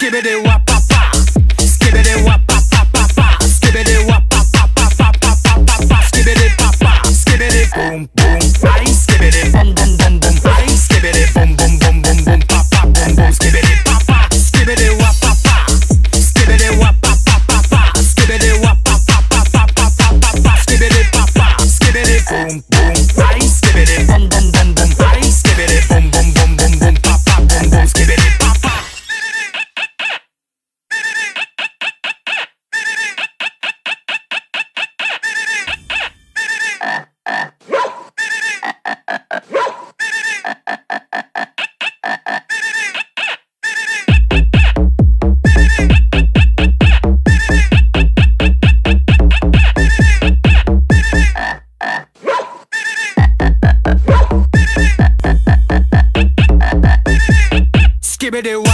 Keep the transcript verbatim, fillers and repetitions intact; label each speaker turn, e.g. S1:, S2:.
S1: skibbity wap pa pa, skibbity wap pa pa pa pa, skibbity wap pa pa pa pa pa pa pa pa, skibbity pa pa, skibbity boom boom, ay skibbity boom boom boom boom, ay skibbity boom boom boom boom boom, pa pa boom boom, skibbity pa pa, skibbity wap pa pa, skibbity wap pa pa pa pa, skibbity wap pa pa pa pa pa pa pa pa, skibbity pa pa, skibbity boom boom, ay skibbity boom boom boom boom, ay skibbity boom boom boom boom boom, pa pa boom boom, skibbity pa pa. Skibbity